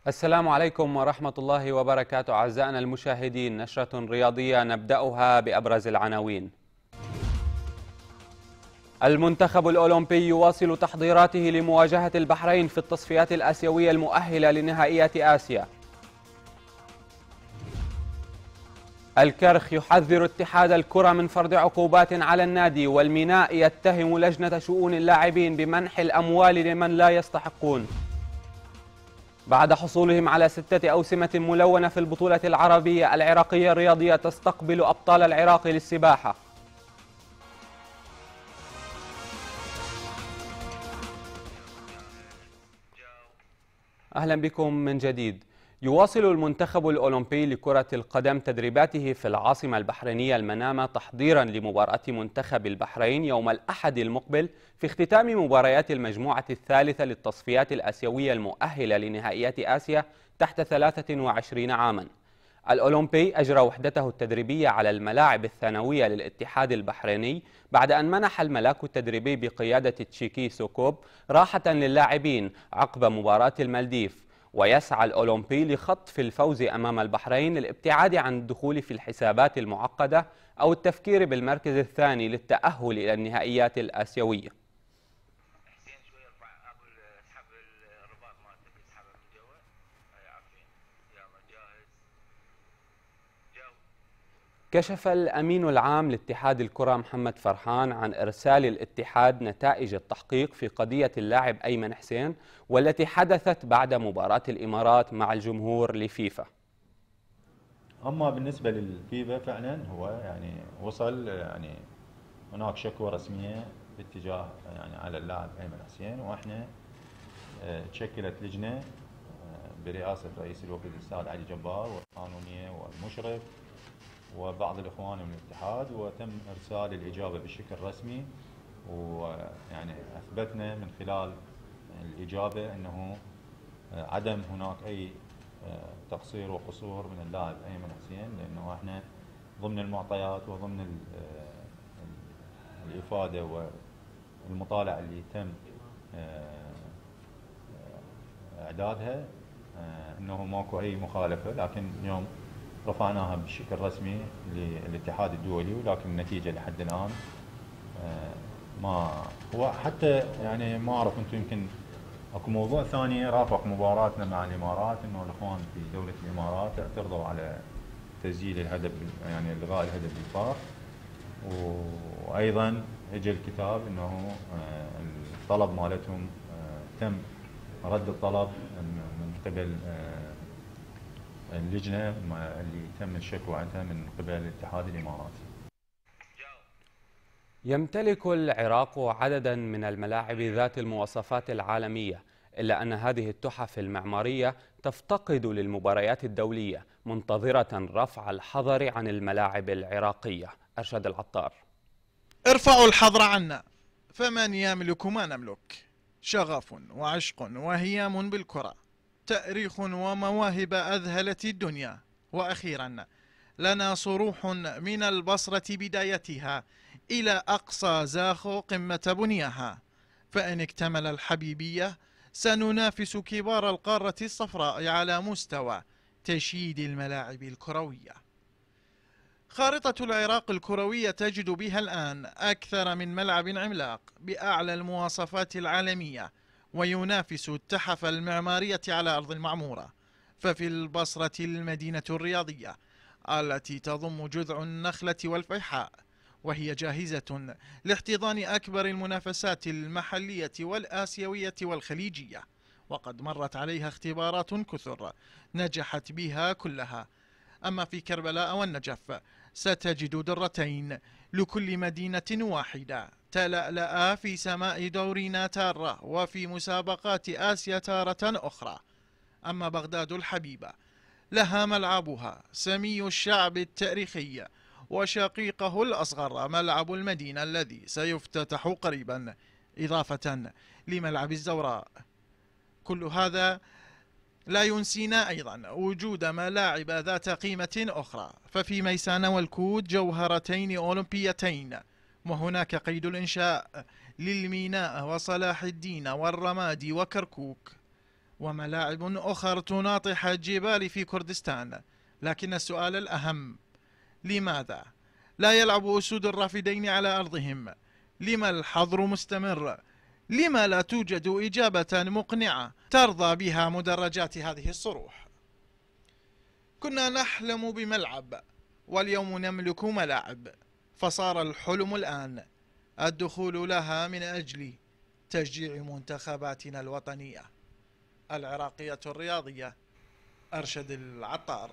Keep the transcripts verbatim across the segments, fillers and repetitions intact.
السلام عليكم ورحمة الله وبركاته. أعزائنا المشاهدين، نشرة رياضية نبدأها بأبرز العناوين. المنتخب الأولمبي يواصل تحضيراته لمواجهة البحرين في التصفيات الآسيوية المؤهلة لنهائيات آسيا. الكرخ يحذر اتحاد الكرة من فرض عقوبات على النادي، والميناء يتهم لجنة شؤون اللاعبين بمنح الأموال لمن لا يستحقون. بعد حصولهم على ستة أوسمة ملونة في البطولة العربية، العراقية الرياضية تستقبل أبطال العراق للسباحة. أهلا بكم من جديد. يواصل المنتخب الأولمبي لكرة القدم تدريباته في العاصمة البحرينية المنامة تحضيرا لمباراة منتخب البحرين يوم الأحد المقبل في اختتام مباريات المجموعة الثالثة للتصفيات الآسيوية المؤهلة لنهائيات آسيا تحت ثلاثة وعشرين عاما. الأولمبي أجرى وحدته التدريبية على الملاعب الثانوية للاتحاد البحريني بعد أن منح الملاك التدريبي بقيادة تشيكي سوكوب راحة للاعبين عقب مباراة المالديف. ويسعى الأولمبي لخطف الفوز أمام البحرين للابتعاد عن الدخول في الحسابات المعقدة أو التفكير بالمركز الثاني للتأهل إلى النهائيات الآسيوية. كشف الأمين العام لاتحاد الكرة محمد فرحان عن إرسال الاتحاد نتائج التحقيق في قضية اللاعب أيمن حسين والتي حدثت بعد مباراة الإمارات مع الجمهور لفيفا. أما بالنسبة للفيفا فعلا هو يعني وصل يعني هناك شكوى رسمية باتجاه يعني على اللاعب أيمن حسين، وإحنا تشكلت لجنة برئاسة رئيس الوفد الأستاذ علي جبار والقانونية والمشرف وبعض الإخوان من الاتحاد، وتم إرسال الإجابة بشكل رسمي، ويعني أثبتنا من خلال الإجابة أنه عدم هناك أي تقصير وقصور من اللاعب أيمن حسين، لأنه احنا ضمن المعطيات وضمن الإفادة والمطالعة اللي تم إعدادها أنه ماكو أي مخالفة، لكن اليوم رفعناها بشكل رسمي للاتحاد الدولي، ولكن النتيجة لحد الآن ما هو حتى يعني ما أعرف أنتم يمكن اكو موضوع ثاني رافق مباراتنا مع الامارات، انه الاخوان في دوله الامارات اعترضوا على تسجيل الهدف يعني الغاء الهدف بالفار، وايضا اجى الكتاب انه الطلب مالتهم تم رد الطلب من قبل اللجنه اللي تم الشكوى عنها من قبل الاتحاد الاماراتي. يمتلك العراق عددا من الملاعب ذات المواصفات العالمية، إلا أن هذه التحف المعمارية تفتقد للمباريات الدولية، منتظرة رفع الحظر عن الملاعب العراقية. أرشد العطار. ارفعوا الحظر عنا، فمن يملك ما نملك. شغف وعشق وهيام بالكرة، تأريخ ومواهب أذهلت الدنيا، وأخيرا لنا صروح من البصرة بدايتها إلى أقصى زاخو قمة بنياها. فإن اكتمل الحبيبية سننافس كبار القارة الصفراء على مستوى تشييد الملاعب الكروية. خارطة العراق الكروية تجد بها الآن أكثر من ملعب عملاق بأعلى المواصفات العالمية، وينافس التحف المعمارية على أرض المعمورة. ففي البصرة المدينة الرياضية التي تضم جذع النخلة والفيحاء، وهي جاهزة لاحتضان أكبر المنافسات المحلية والآسيوية والخليجية، وقد مرت عليها اختبارات كثر نجحت بها كلها. أما في كربلاء والنجف ستجد درتين لكل مدينة واحدة تلألأ في سماء دورنا تارة وفي مسابقات آسيا تارة أخرى. أما بغداد الحبيبة لها ملعبها سمي الشعب التاريخي، وشقيقه الأصغر ملعب المدينة الذي سيفتتح قريبا إضافة لملعب الزوراء. كل هذا لا ينسينا أيضا وجود ملاعب ذات قيمة أخرى، ففي ميسان والكود جوهرتين أولمبيتين، وهناك قيد الإنشاء للميناء وصلاح الدين والرمادي وكركوك. وملاعب أخرى تناطح الجبال في كردستان. لكن السؤال الأهم: لماذا لا يلعب أسود الرافدين على أرضهم؟ لما الحظر مستمر؟ لما لا توجد إجابة مقنعة ترضى بها مدرجات هذه الصروح؟ كنا نحلم بملعب، واليوم نملك ملاعب، فصار الحلم الآن الدخول لها من أجل تشجيع منتخباتنا الوطنية. العراقية الرياضية، أرشد العطار.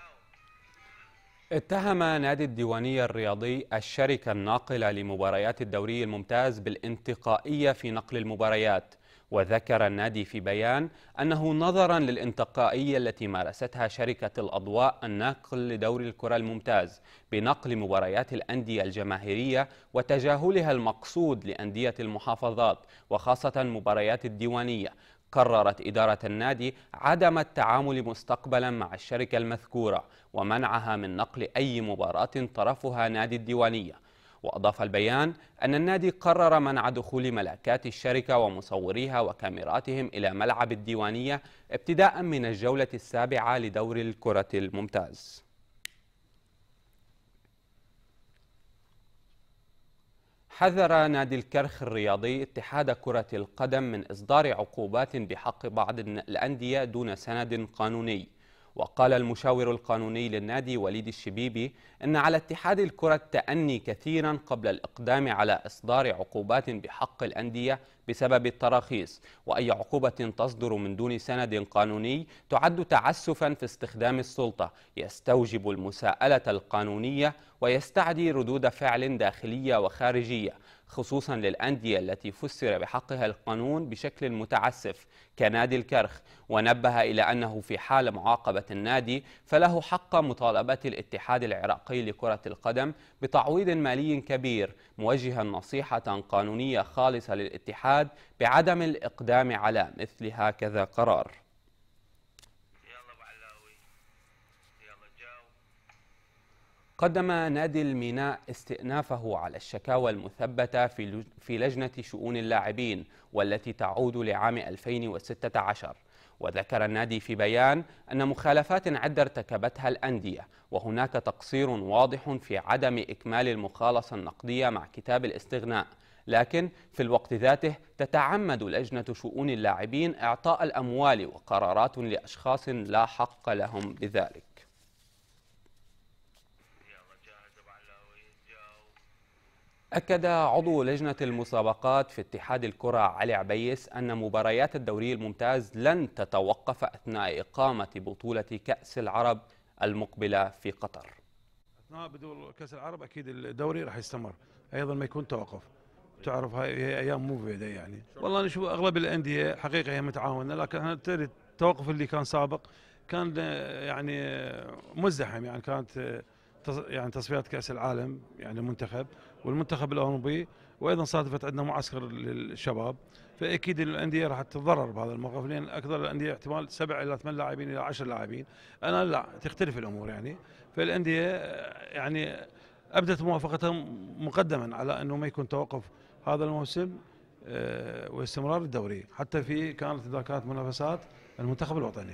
اتهم نادي الديوانية الرياضي الشركة الناقلة لمباريات الدوري الممتاز بالانتقائية في نقل المباريات، وذكر النادي في بيان أنه نظرا للانتقائية التي مارستها شركة الأضواء الناقل لدوري الكرة الممتاز بنقل مباريات الأندية الجماهيرية وتجاهلها المقصود لأندية المحافظات وخاصة مباريات الديوانية، قررت إدارة النادي عدم التعامل مستقبلا مع الشركة المذكورة ومنعها من نقل أي مباراة طرفها نادي الديوانية. وأضاف البيان أن النادي قرر منع دخول ملاكات الشركة ومصوريها وكاميراتهم إلى ملعب الديوانية ابتداء من الجولة السابعة لدور الكرة الممتاز. حذر نادي الكرخ الرياضي اتحاد كرة القدم من إصدار عقوبات بحق بعض الأندية دون سند قانوني. وقال المشاور القانوني للنادي وليد الشبيبي إن على اتحاد الكرة التأني كثيرا قبل الإقدام على إصدار عقوبات بحق الأندية بسبب التراخيص، وأي عقوبة تصدر من دون سند قانوني تعد تعسفا في استخدام السلطة يستوجب المساءلة القانونية ويستعدي ردود فعل داخلية وخارجية، خصوصا للأندية التي فسر بحقها القانون بشكل متعسف كنادي الكرخ. ونبه إلى أنه في حال معاقبة النادي فله حق مطالبة الاتحاد العراقي لكرة القدم بتعويض مالي كبير، موجها نصيحة قانونية خالصة للاتحاد بعدم الإقدام على مثل هكذا قرار. قدم نادي الميناء استئنافه على الشكاوى المثبتة في لجنة شؤون اللاعبين والتي تعود لعام ألفين وستة عشر. وذكر النادي في بيان أن مخالفات عدة ارتكبتها الأندية وهناك تقصير واضح في عدم إكمال المخالصة النقدية مع كتاب الاستغناء، لكن في الوقت ذاته تتعمد لجنة شؤون اللاعبين إعطاء الأموال وقرارات لأشخاص لا حق لهم بذلك. أكد عضو لجنة المسابقات في اتحاد الكرة علي عبيس أن مباريات الدوري الممتاز لن تتوقف أثناء إقامة بطولة كأس العرب المقبلة في قطر. أثناء بدور كأس العرب أكيد الدوري راح يستمر أيضا ما يكون توقف، تعرف هاي أيام مو بعيدة يعني. والله نشوف أغلب الأندية حقيقة هي متعاونة، لكن التوقف اللي كان سابق كان يعني مزدحم، يعني كانت يعني تصفيات كأس العالم يعني المنتخب والمنتخب الأوروبي، وأيضا صادفت عندنا معسكر للشباب، فأكيد الأندية راح تتضرر بهذا الموقف، لأن أكثر الأندية احتمال سبع إلى ثمان لاعبين إلى عشر لاعبين. أنا لا، تختلف الأمور يعني، فالأندية يعني أبدت موافقتها مقدما على أنه ما يكون توقف هذا الموسم واستمرار الدوري، حتى في كانت إذا كانت منافسات المنتخب الوطني.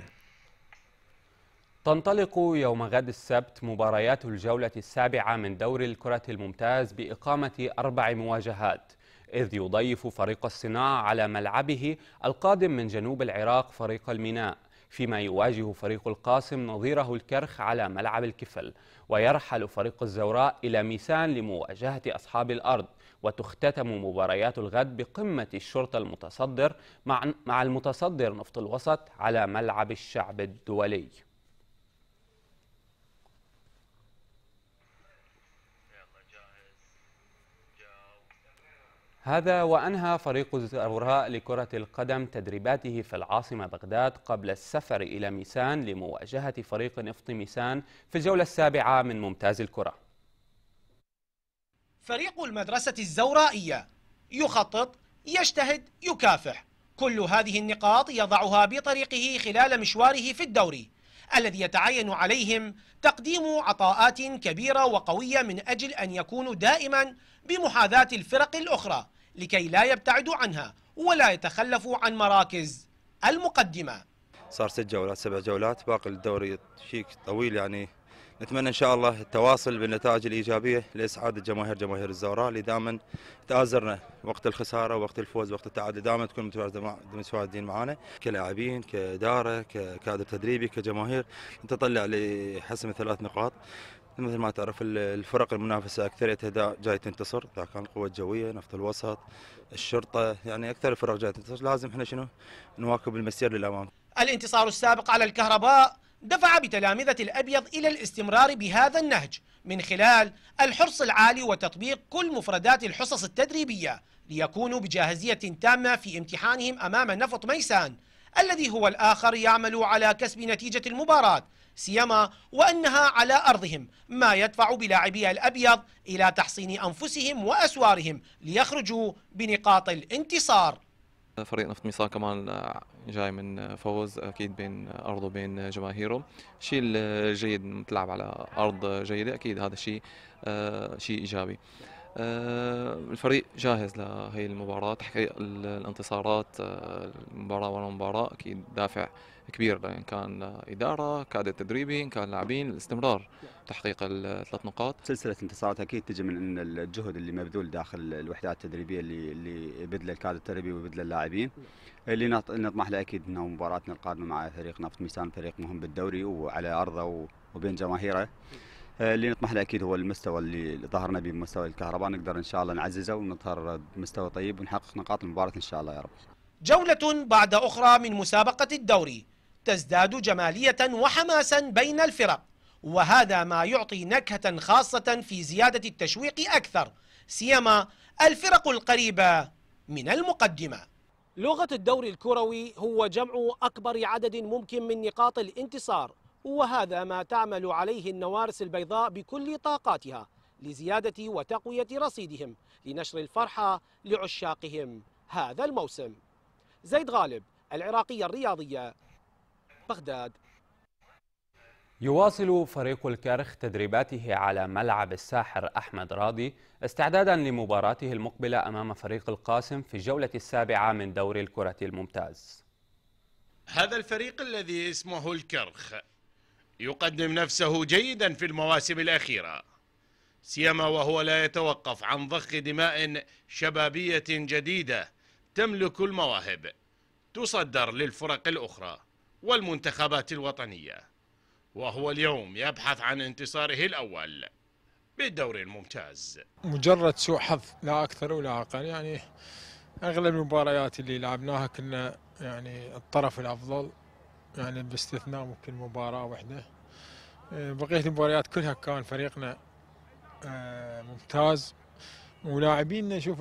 تنطلق يوم غد السبت مباريات الجولة السابعة من دوري الكرة الممتاز بإقامة أربع مواجهات، إذ يضيف فريق الصناعة على ملعبه القادم من جنوب العراق فريق الميناء، فيما يواجه فريق القاسم نظيره الكرخ على ملعب الكفل، ويرحل فريق الزوراء إلى ميسان لمواجهة أصحاب الأرض. وتختتم مباريات الغد بقمة الشرطة المتصدر مع مع المتصدر نفط الوسط على ملعب الشعب الدولي. هذا وأنهى فريق الزوراء لكرة القدم تدريباته في العاصمة بغداد قبل السفر إلى ميسان لمواجهة فريق نفط ميسان في الجولة السابعة من ممتاز الكرة. فريق المدرسة الزورائية يخطط، يجتهد، يكافح، كل هذه النقاط يضعها بطريقه خلال مشواره في الدوري الذي يتعين عليهم تقديم عطاءات كبيرة وقوية من أجل أن يكونوا دائما بمحاذاة الفرق الأخرى لكي لا يبتعدوا عنها ولا يتخلفوا عن مراكز المقدمة. صار ست جولات سبع جولات، باقي الدوري شيء طويل، يعني نتمنى ان شاء الله التواصل بالنتائج الايجابيه لاسعاد الجماهير جماهير الزوراء اللي دائما تآزرنا وقت الخساره وقت الفوز وقت التعادل، دائما تكون متواجدين معنا كلاعبين كاداره ككادر تدريبي كجماهير، نتطلع لحسم ثلاث نقاط. مثل ما تعرف الفرق المنافسه اكثريتها جاي تنتصر، اذا كان القوه الجويه نفط الوسط الشرطه، يعني اكثر الفرق جاي تنتصر، لازم احنا شنو نواكب المسير للامام. الانتصار السابق على الكهرباء دفع بتلامذة الأبيض إلى الاستمرار بهذا النهج من خلال الحرص العالي وتطبيق كل مفردات الحصص التدريبية ليكونوا بجاهزية تامة في امتحانهم أمام نفط ميسان الذي هو الآخر يعمل على كسب نتيجة المباراة، سيما وأنها على أرضهم، ما يدفع بلاعبي الأبيض إلى تحصين أنفسهم وأسوارهم ليخرجوا بنقاط الانتصار. فريق نفط ميسان كمان جاي من فوز اكيد بين ارضه وبين جماهيره، الشيء الجيد تلعب على ارض جيده، اكيد هذا الشيء شيء ايجابي. الفريق جاهز لهي المباراه، تحقيق الانتصارات مباراه ورا مباراه اكيد دافع كبير، ان كان اداره كادر تدريبي ان كان لاعبين، الاستمرار تحقيق الثلاث نقاط. سلسله انتصارات اكيد تجي من ان الجهد اللي مبذول داخل الوحدات التدريبيه اللي اللي بذل الكادر التدريبي وبذل اللاعبين، اللي نطمح له اكيد انه مباراتنا القادمه مع فريق نفط ميسان فريق مهم بالدوري وعلى ارضه وبين جماهيره، اللي نطمح له اكيد هو المستوى اللي ظهرنا به بمستوى الكهرباء، نقدر ان شاء الله نعززه ونظهر بمستوى طيب ونحقق نقاط المباراه ان شاء الله يا رب. جولة بعد أخرى من مسابقة الدوري تزداد جمالية وحماسا بين الفرق، وهذا ما يعطي نكهة خاصة في زيادة التشويق أكثر، سيما الفرق القريبة من المقدمة. لغة الدوري الكروي هو جمع أكبر عدد ممكن من نقاط الانتصار، وهذا ما تعمل عليه النوارس البيضاء بكل طاقاتها لزيادة وتقوية رصيدهم لنشر الفرحة لعشاقهم هذا الموسم. زيد غالب، العراقية الرياضية، بغداد. يواصل فريق الكرخ تدريباته على ملعب الساحر أحمد راضي استعدادا لمباراته المقبلة أمام فريق القاسم في الجولة السابعة من دوري الكرة الممتاز. هذا الفريق الذي اسمه الكرخ يقدم نفسه جيدا في المواسم الأخيرة، سيما وهو لا يتوقف عن ضخ دماء شبابية جديدة تملك المواهب تصدر للفرق الأخرى والمنتخبات الوطنية، وهو اليوم يبحث عن انتصاره الأول بالدوري الممتاز. مجرد سوء حظ لا أكثر ولا أقل، يعني أغلب المباريات اللي لعبناها كنا يعني الطرف الأفضل، يعني باستثناء ممكن مباراة واحدة. بقية المباريات كلها كان فريقنا ممتاز، ولاعبينا نشوف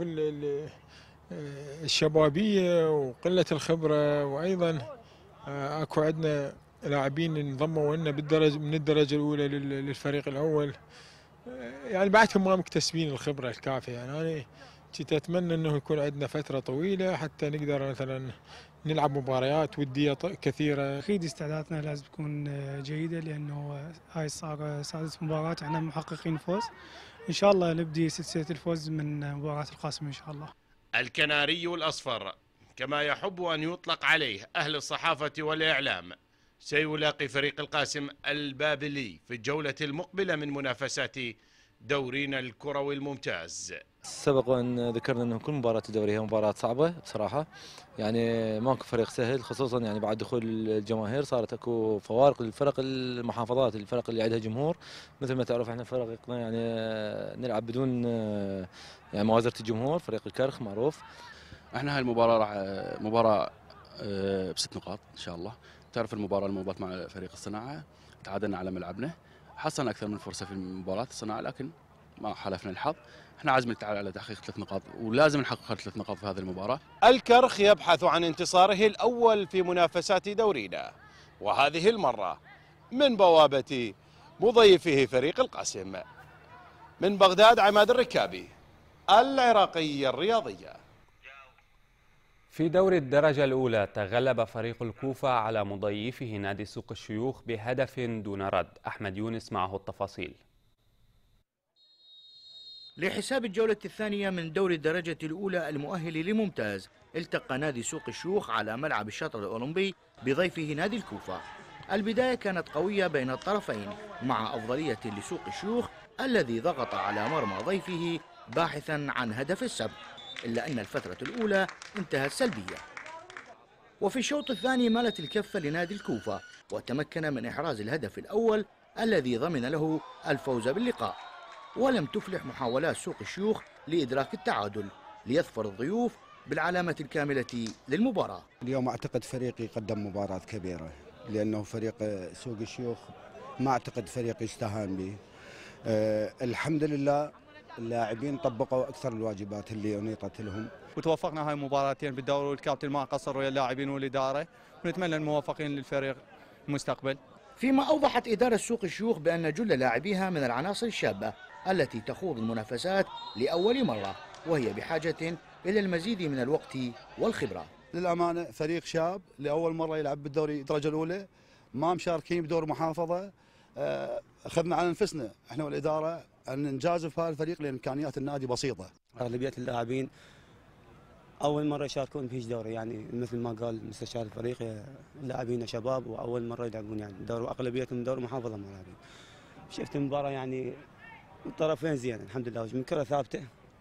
الشبابية وقلة الخبرة، وأيضا أكو عندنا لاعبين انضموا لنا بالدرجة من الدرجة الأولى للفريق الأول، يعني بعدهم ما مكتسبين الخبرة الكافية. يعني أنا كنت أتمنى أنه يكون عندنا فترة طويلة حتى نقدر مثلا نلعب مباريات ودية كثيرة. أكيد استعداداتنا لازم تكون جيدة، لأنه هاي صار سادس مباراة احنا محققين فوز، إن شاء الله نبدي سلسلة الفوز من مباراة القاسم إن شاء الله. الكناري الأصفر كما يحب أن يطلق عليه أهل الصحافة والإعلام سيلاقي فريق القاسم البابلي في الجولة المقبلة من منافسات دورينا الكروي الممتاز. سبق وأن ذكرنا أن كل مباراة الدوري هي مباراة صعبة بصراحة، يعني ماكو فريق سهل، خصوصا يعني بعد دخول الجماهير صارت اكو فوارق للفرق المحافظات، الفرق اللي عندها جمهور. مثل ما تعرف احنا فرقنا يعني نلعب بدون يعني موازنة الجمهور، فريق الكرخ معروف. احنا هاي المباراة راح مباراة بست نقاط ان شاء الله. تعرف المباراة الماضية مع فريق الصناعة تعادلنا على ملعبنا، حصلنا اكثر من فرصة في مباراة الصناعة لكن ما حالفنا الحظ. احنا عازمين على تحقيق ثلاث نقاط ولازم نحقق ثلاث نقاط في هذه المباراة. الكرخ يبحث عن انتصاره الأول في منافسات دورينا، وهذه المرة من بوابة مضيفه فريق القاسم. من بغداد عماد الركابي، العراقية الرياضية. في دوري الدرجة الأولى تغلب فريق الكوفة على مضيفه نادي سوق الشيوخ بهدف دون رد. أحمد يونس معه التفاصيل. لحساب الجولة الثانية من دوري الدرجة الأولى المؤهل لممتاز، التقى نادي سوق الشيوخ على ملعب الشاطئ الأولمبي بضيفه نادي الكوفة. البداية كانت قوية بين الطرفين مع أفضلية لسوق الشيوخ الذي ضغط على مرمى ضيفه باحثا عن هدف السبق، إلا أن الفترة الأولى انتهت سلبية. وفي الشوط الثاني مالت الكفة لنادي الكوفة وتمكن من إحراز الهدف الأول الذي ضمن له الفوز باللقاء، ولم تفلح محاولات سوق الشيوخ لإدراك التعادل ليظفر الضيوف بالعلامة الكاملة للمباراة. اليوم أعتقد فريقي قدم مباراة كبيرة، لأنه فريق سوق الشيوخ ما أعتقد فريق يستهان به. أه الحمد لله اللاعبين طبقوا أكثر الواجبات اللي أنيطت لهم، وتوفقنا هاي المباراتين بالدوري، والكابتن ما قصر ويا اللاعبين والإدارة، ونتمنى الموفقين للفريق المستقبل. فيما أوضحت إدارة سوق الشيوخ بأن جل لاعبيها من العناصر الشابة التي تخوض المنافسات لأول مرة، وهي بحاجة إلى المزيد من الوقت والخبرة. للأمانة فريق شاب لأول مرة يلعب بالدوري الدرجة الأولى، ما مشاركين بدور محافظة. أخذنا على أنفسنا إحنا والإدارة أن نجازف هذا الفريق لأن إمكانيات النادي بسيطة. أغلبية اللاعبين أول مرة يشاركون في دوري، يعني مثل ما قال مستشار الفريق اللاعبين شباب وأول مرة يلعبون يعني دوري، وأغلبيتهم دوري محافظة ملاعبين. شفت المباراة يعني الطرفين زين الحمد لله، من كرة ثابتة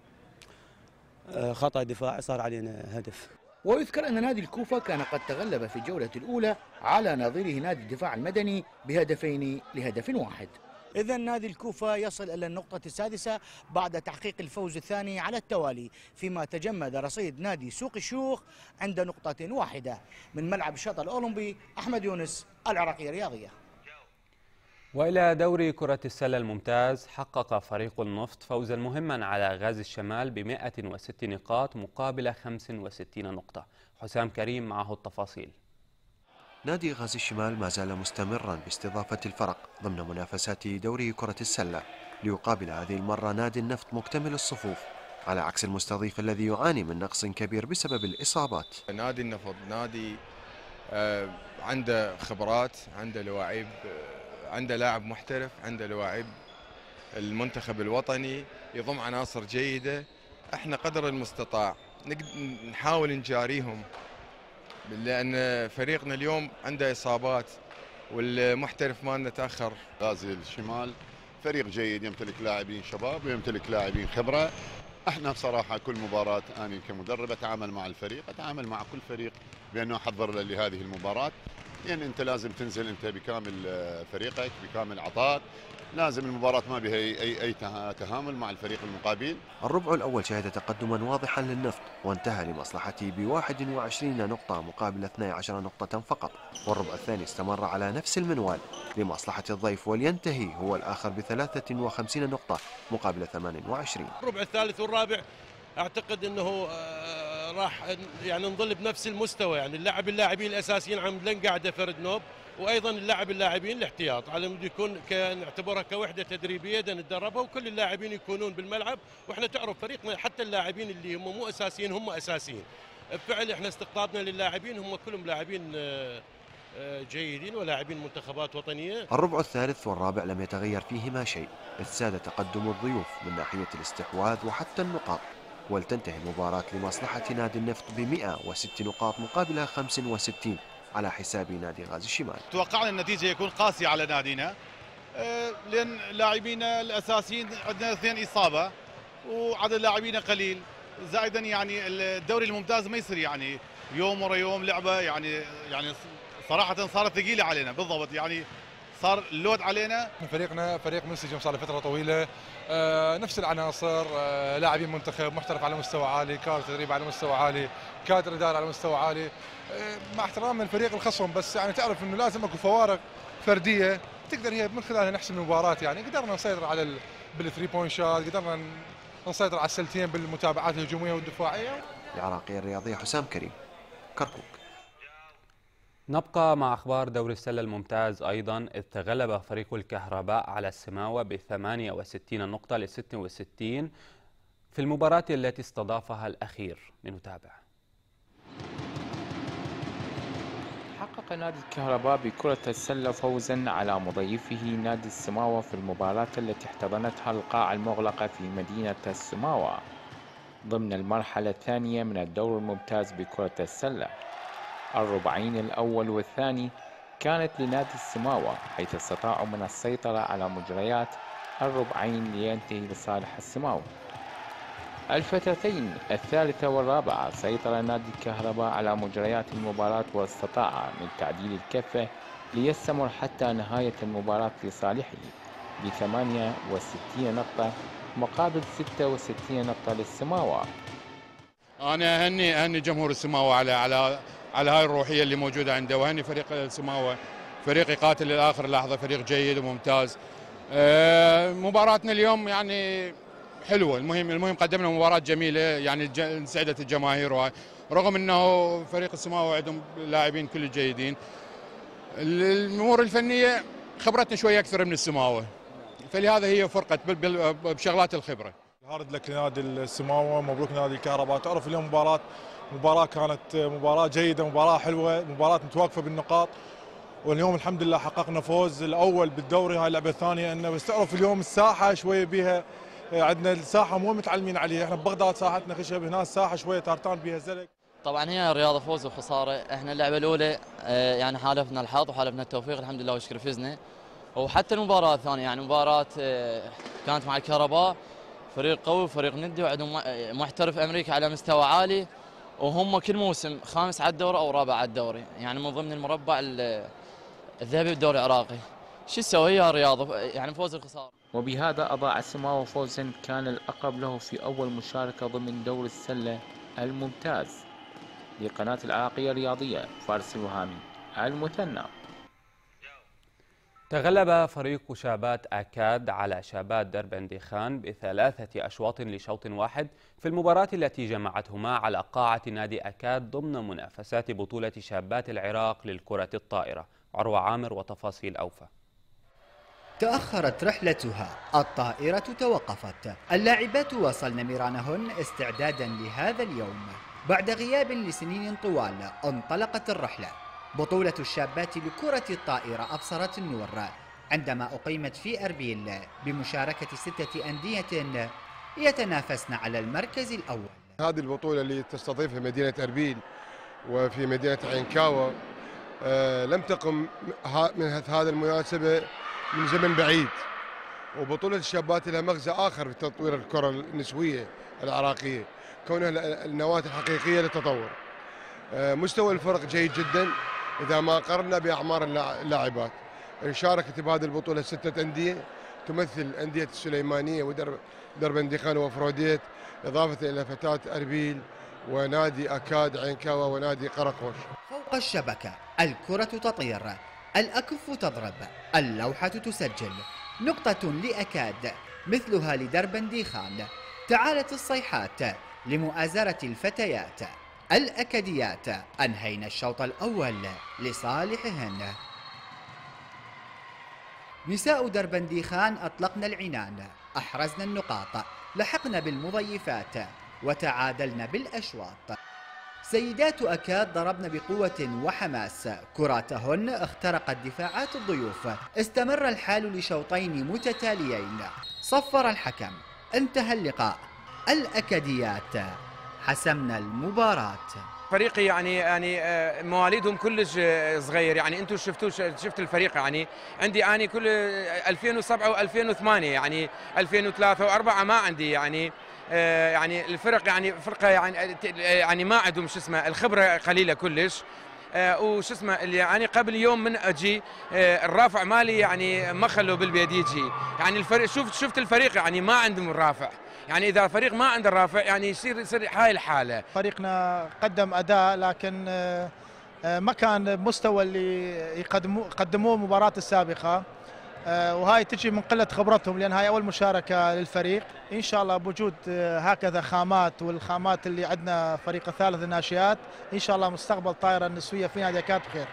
خطأ دفاعي صار علينا هدف. ويذكر أن نادي الكوفة كان قد تغلب في الجولة الأولى على نظيره نادي الدفاع المدني بهدفين لهدف واحد. إذا نادي الكوفة يصل إلى النقطة السادسة بعد تحقيق الفوز الثاني على التوالي، فيما تجمد رصيد نادي سوق الشيوخ عند نقطة واحدة. من ملعب الشاطئ الأولمبي، أحمد يونس، العراقية الرياضية. وإلى دوري كرة السلة الممتاز، حقق فريق النفط فوزا مهما على غازي الشمال ب مئة وست نقاط مقابل خمس وستين نقطة. حسام كريم معه التفاصيل. نادي غازي الشمال ما زال مستمرا باستضافة الفرق ضمن منافسات دوري كرة السلة، ليقابل هذه المرة نادي النفط مكتمل الصفوف، على عكس المستضيف الذي يعاني من نقص كبير بسبب الإصابات. نادي النفط نادي آه عنده خبرات، عنده لواعيب، آه عنده لاعب محترف، عنده لواعيب المنتخب الوطني، يضم عناصر جيدة. احنا قدر المستطاع نحاول نجاريهم، لأن فريقنا اليوم عنده إصابات والمحترف مالنا تأخر. غازي الشمال فريق جيد يمتلك لاعبين شباب ويمتلك لاعبين خبرة. احنا بصراحة كل مباراة أنا كمدرب أتعامل مع الفريق، أتعامل مع كل فريق بأنه أحضر له لهذه المباراة، لأن يعني أنت لازم تنزل أنت بكامل فريقك بكامل عطاء، لازم المباراة ما بها أي, أي, أي تهامل مع الفريق المقابل. الربع الأول شهد تقدما واضحا للنفط وانتهى لمصلحته ب واحد وعشرين نقطة مقابل اثنتي عشرة نقطة فقط، والربع الثاني استمر على نفس المنوال لمصلحة الضيف ولينتهي هو الآخر ب ثلاثة وخمسين نقطة مقابل ثمانية وعشرين. الربع الثالث والرابع أعتقد أنه راح يعني نظل بنفس المستوى، يعني اللاعب اللاعبين الأساسيين عم قاعدة فرد نوب، وايضا اللاعب اللاعبين الاحتياط على مود يكون نعتبرها كوحده تدريبيه نتدربها، وكل اللاعبين يكونون بالملعب. واحنا تعرف فريقنا حتى اللاعبين اللي هم مو اساسيين هم اساسيين بفعل. احنا استقطابنا للاعبين هم كلهم لاعبين جيدين ولاعبين منتخبات وطنيه. الربع الثالث والرابع لم يتغير فيهما شيء، إذ ساد تقدم الضيوف من ناحيه الاستحواذ وحتى النقاط، ولتنتهي المباراه لمصلحه نادي النفط ب مئة وست نقاط مقابل خمس وستين على حساب نادي غازي الشمال. توقعنا النتيجة يكون قاسية على نادينا، لأن لاعبينا الأساسيين عندنا اثنين إصابة وعدد لاعبينا قليل، زائدا يعني الدوري الممتاز ما يصير يعني يوم ورا يوم لعبة، يعني يعني صراحة صارت ثقيلة علينا بالضبط، يعني صار اللود علينا. فريقنا فريق منسجم صار له فترة طويلة، آه نفس العناصر، آه لاعبين منتخب محترف على مستوى عالي، كادر تدريب على مستوى عالي، كادر إدارة على مستوى عالي، آه مع احترام الفريق الخصم، بس يعني تعرف انه لازم اكو فوارق فردية تقدر هي من خلالها نحسم المباراة. يعني قدرنا نسيطر على بالثري بوينت شوت، قدرنا نسيطر على السلتين بالمتابعات الهجومية والدفاعية. العراقية الرياضية حسام كريم، كركوك. نبقى مع أخبار دوري السلة الممتاز أيضا، إذ تغلب فريق الكهرباء على السماوة ب ثمانية وستين نقطة ل ستة وستين في المباراة التي استضافها الأخير. لنتابع. حقق نادي الكهرباء بكرة السلة فوزا على مضيفه نادي السماوة في المباراة التي احتضنتها القاعة المغلقة في مدينة السماوة ضمن المرحلة الثانية من الدور الممتاز بكرة السلة. الربعين الأول والثاني كانت لنادي السماوة، حيث استطاعوا من السيطرة على مجريات الربعين لينتهي لصالح السماوة. الفترتين الثالثة والرابعة سيطر نادي الكهرباء على مجريات المباراة واستطاع من تعديل الكفة ليستمر حتى نهاية المباراة لصالحه بثمانية وستين نقطة مقابل ستة وستين نقطة للسماوة. أنا أهني أهني جمهور السماوة على على على هاي الروحية اللي موجودة عنده، وأهني فريق السماوة، فريق يقاتل لآخر لحظة، فريق جيد وممتاز. أه مباراتنا اليوم يعني حلوة، المهم المهم قدمنا مباراة جميلة يعني سعدت الجماهير، رغم أنه فريق السماوة عندهم لاعبين كل جيدين. الأمور الفنية خبرتنا شوية أكثر من السماوة، فلهذا هي فرقت بشغلات الخبرة. هارد لك نادي السماوة، مبروك نادي الكهرباء. تعرف اليوم مباراة مباراة كانت مباراة جيدة، مباراة حلوة، مباراة متوقفة بالنقاط، واليوم الحمد لله حققنا فوز الأول بالدوري. هاي اللعبة الثانية إنه بس تعرف اليوم الساحة شوية بيها، عندنا الساحة مو متعلمين عليها، احنا ببغداد ساحتنا خشب، هنا الساحة شوية تارتان بيها زلق. طبعا هي رياضة فوز وخسارة، احنا اللعبة الأولى يعني حالفنا الحظ وحالفنا التوفيق، الحمد لله وشكر فزنا. وحتى المباراة الثانية يعني مباراة كانت مع الكهرباء، فريق قوي وفريق ندي وعندهم محترف أمريكا على مستوى عالي، وهم كل موسم خامس على الدوري أو رابع على الدوري، يعني من ضمن المربع الذهبي بالدوري العراقي. شو تسوي؟ هي رياضة يعني فوز الخسارة. وبهذا أضاع السماوة فوزا كان الأقرب له في أول مشاركة ضمن دور السلة الممتاز. لقناة العراقية الرياضية، فارس الوهامي، المثنى. تغلب فريق شابات أكاد على شابات دربندي خان بثلاثة أشواط لشوط واحد في المباراة التي جمعتهما على قاعة نادي أكاد ضمن منافسات بطولة شابات العراق للكرة الطائرة. عروة عامر وتفاصيل أوفى. تأخرت رحلتها، الطائرة توقفت، اللاعبات وصلن ميرانهن استعدادا لهذا اليوم. بعد غياب لسنين طوال انطلقت الرحلة. بطولة الشابات لكرة الطائرة أبصرت النور عندما أقيمت في أربيل بمشاركة ستة أندية يتنافسن على المركز الأول. هذه البطولة اللي تستضيفها مدينة أربيل وفي مدينة عينكاوة آه لم تقم من هذه المناسبة من زمن بعيد، وبطولة الشابات لها مغزى آخر في تطوير الكرة النسوية العراقية، كونها النواة الحقيقية للتطور. مستوى الفرق جيد جدا إذا ما قارنا بأعمار اللاعبات. شاركت بهذه البطولة ستة أندية تمثل أندية السليمانية ودربندي خان وفروديت، إضافة إلى فتاة أربيل ونادي أكاد عينكاوة ونادي قرقوش. فوق الشبكة الكرة تطير، الأكف تضرب، اللوحة تسجل. نقطة لأكاد مثلها لدربندي خان. تعالت الصيحات لمؤازرة الفتيات. الأكاديات أنهين الشوط الأول لصالحهن. نساء دربندي خان أطلقن العنان، أحرزن النقاط، لحقن بالمضيفات وتعادلن بالأشواط. سيدات أكاد ضربن بقوة وحماس، كراتهن اخترقت دفاعات الضيوف. استمر الحال لشوطين متتاليين. صفر الحكم، انتهى اللقاء. الأكاديات حسمن المباراة. فريقي يعني يعني مواليدهم كلش صغير، يعني انتم شفتوا شفت الفريق، يعني عندي اني كل ألفين وسبعة وألفين وثمانية، يعني ألفين وثلاثة وأربعة ما عندي، يعني يعني الفرق يعني فرقه يعني يعني ما عندهم شو اسمه الخبره قليله كلش. وش اسمه اللي يعني قبل يوم من اجي الرافع مالي يعني ما خلوا بالبيد يجي، يعني الفريق شفت شفت الفريق يعني ما عندهم الرافع، يعني اذا الفريق ما عنده الرافع يعني يصير يصير هاي الحاله. فريقنا قدم اداء لكن ما كان بمستوى اللي يقدموه قدموه المباراه السابقه، وهاي تجي من قله خبرتهم لان هاي اول مشاركه للفريق. ان شاء الله بوجود هكذا خامات والخامات اللي عندنا فريق الثالث الناشئات ان شاء الله مستقبل طائره النسويه في نادي أكاد بخير.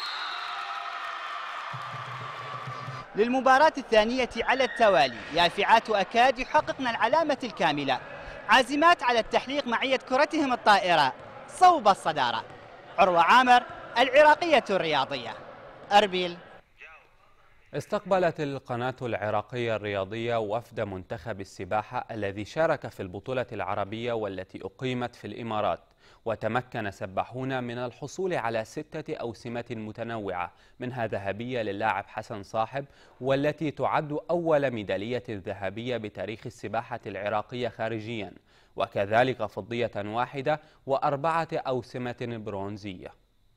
للمباراة الثانية على التوالي يافعات أكاد يحققن العلامة الكاملة، عازمات على التحليق معية كرتهم الطائرة صوب الصدارة. عروة عامر، العراقية الرياضية. أربيل. استقبلت القناة العراقية الرياضية وفد منتخب السباحة الذي شارك في البطولة العربية والتي أقيمت في الإمارات، وتمكن سباحون من الحصول على ستة أوسمة متنوعة، منها ذهبية للاعب حسن صاحب، والتي تعد أول ميدالية ذهبية بتاريخ السباحة العراقية خارجيا، وكذلك فضية واحدة وأربعة أوسمة برونزية.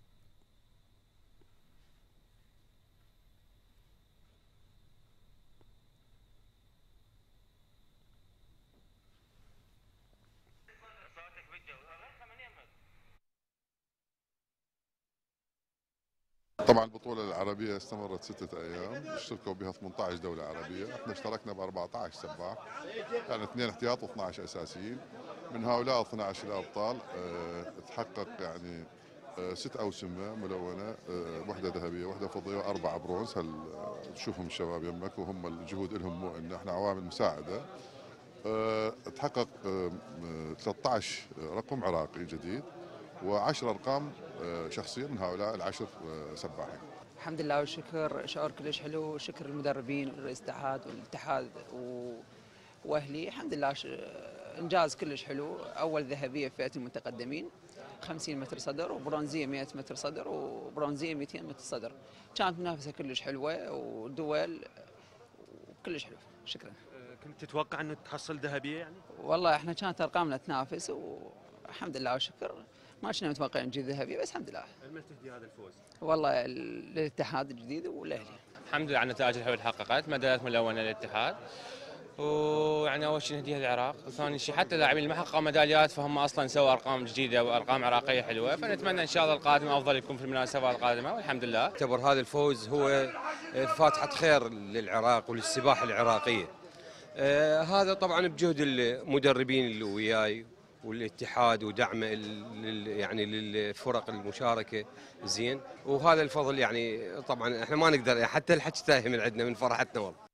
طبعا البطولة العربية استمرت ستة أيام، اشتركوا بها ثمانية عشر دولة عربية، احنا اشتركنا ب أربعة عشر سباح، يعني اثنين احتياط واثنين عشر أساسيين، من هؤلاء اثنين عشر الأبطال اه تحقق يعني اه ست أوسمة ملونة، اه واحدة ذهبية واحدة فضية وأربعة برونز، هل تشوفهم الشباب يمك وهم الجهود لهم مو إن احنا عوامل مساعدة. اه تحقق اه ثلاثة عشر رقم عراقي جديد وعشر أرقام شخصية من هؤلاء العشر سباحين. الحمد لله والشكر، شعور كلش حلو، شكر المدربين والرئيس الاتحاد والاتحاد واهلي، الحمد لله انجاز كلش حلو. اول ذهبيه في فئه المتقدمين خمسين متر صدر، وبرونزيه مئة متر صدر، وبرونزيه مئتين متر صدر. كانت منافسه كلش حلوه ودول وكلش حلو. شكرا. كنت تتوقع انه تحصل ذهبيه يعني؟ والله احنا كانت ارقامنا تنافس والحمد لله والشكر، ما كنا متوقعين نجيب ذهبيه بس الحمد لله. لمن تهدي هذا الفوز؟ والله للاتحاد الجديد والاهلي. الحمد لله على النتائج الحلوه اللي حققت، ميداليات ملونه للاتحاد. ويعني اول شيء نهديها للعراق، ثاني شيء حتى اللاعبين اللي ما حققوا ميداليات فهم اصلا سووا ارقام جديده وارقام عراقيه حلوه، فنتمنى ان شاء الله القادم افضل يكون في المناسبات القادمه والحمد لله. اعتبر هذا الفوز هو فاتحه خير للعراق وللسباحه العراقيه. آه هذا طبعا بجهد المدربين اللي وياي والاتحاد ودعمه يعني للفرق المشاركه زين، وهذا الفضل يعني طبعا احنا ما نقدر حتى الحكي تايه من عندنا من فرحتنا والله.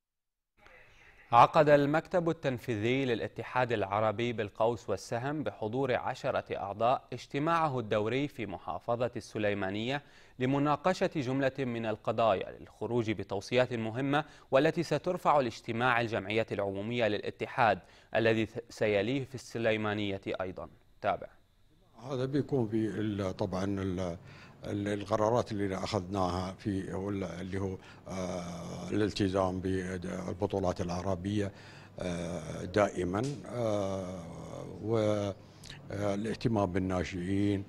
عقد المكتب التنفيذي للاتحاد العربي بالقوس والسهم بحضور عشرة أعضاء اجتماعه الدوري في محافظة السليمانية لمناقشة جملة من القضايا للخروج بتوصيات مهمة، والتي سترفع لاجتماع الجمعية العمومية للاتحاد الذي سيليه في السليمانية أيضا. تابع. هذا بيكون في طبعا القرارات اللي اخذناها في اللي هو الالتزام بالبطولات العربيه دائما، والاهتمام بالناشئين،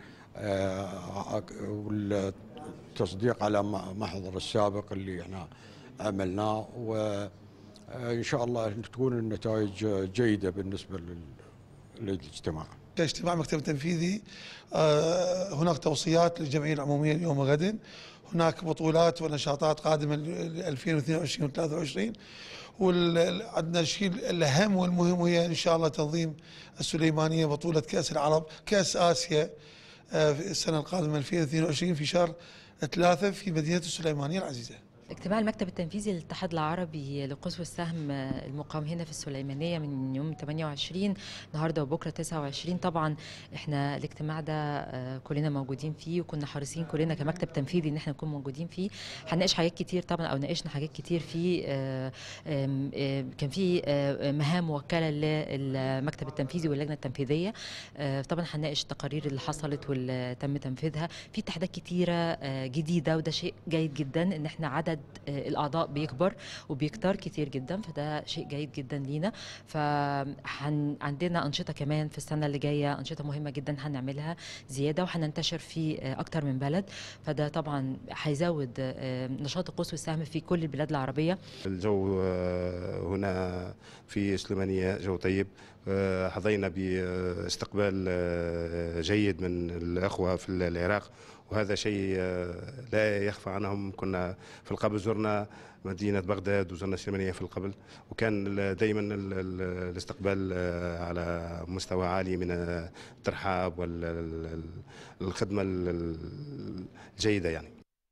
والتصديق على ما حضر السابق اللي احنا عملناه، وان شاء الله تكون النتائج جيده بالنسبه للاجتماع. كاجتماع مكتب تنفيذي هناك توصيات للجمعيه العموميه اليوم وغدا، هناك بطولات ونشاطات قادمه ل ألفين واثنين وعشرين وثلاثة وعشرين، وعندنا الشيء الاهم والمهم هي ان شاء الله تنظيم السليمانيه بطوله كاس العرب كاس اسيا في السنه القادمه ألفين واثنين وعشرين في شهر ثلاثة في مدينه السليمانيه العزيزه. اجتماع المكتب التنفيذي للاتحاد العربي للقوس والسهم المقام هنا في السليمانيه من يوم ثمانية وعشرين النهارده وبكره تسعة وعشرين. طبعا احنا الاجتماع ده كلنا موجودين فيه، وكنا حريصين كلنا كمكتب تنفيذي ان احنا نكون موجودين فيه. هنناقش حاجات كتير طبعا، او ناقشنا حاجات كتير فيه. كان في مهام موكله للمكتب التنفيذي واللجنه التنفيذيه. طبعا هنناقش التقارير اللي حصلت واللي تم تنفيذها. في تحديات كتيره جديده، وده شيء جيد جدا ان احنا عدد الاعضاء بيكبر وبيكتر كتير جدا، فده شيء جيد جدا لينا. فعندنا انشطه كمان في السنه اللي جايه، انشطه مهمه جدا هنعملها زياده وهننتشر في اكتر من بلد، فده طبعا هيزود نشاط القوس والسهم في كل البلاد العربيه. الجو هنا في سليمانيه جو طيب، حظينا باستقبال جيد من الاخوه في العراق، وهذا شيء لا يخفى عنهم. كنا في القبل زرنا مدينة بغداد وزرنا السليمانية في القبل، وكان دائما الاستقبال على مستوى عالي من الترحاب والخدمة الجيدة يعني.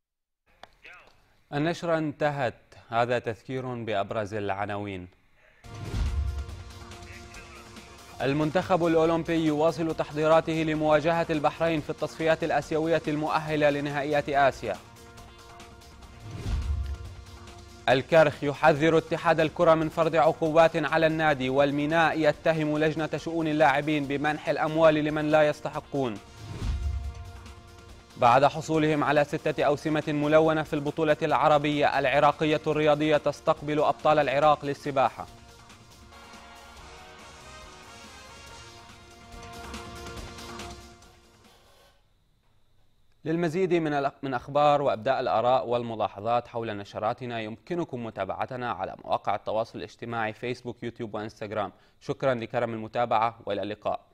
النشرة انتهت، هذا تذكير بأبرز العناوين. المنتخب الأولمبي يواصل تحضيراته لمواجهة البحرين في التصفيات الآسيوية المؤهلة لنهائيات آسيا. الكرخ يحذر اتحاد الكرة من فرض عقوبات على النادي، والميناء يتهم لجنة شؤون اللاعبين بمنح الأموال لمن لا يستحقون. بعد حصولهم على ستة أوسمة ملونة في البطولة العربية، العراقية الرياضية تستقبل أبطال العراق للسباحة. للمزيد من من أخبار وأبداء الآراء والملاحظات حول نشراتنا يمكنكم متابعتنا على مواقع التواصل الاجتماعي فيسبوك، يوتيوب وإنستغرام. شكرا لكرم المتابعة وإلى اللقاء.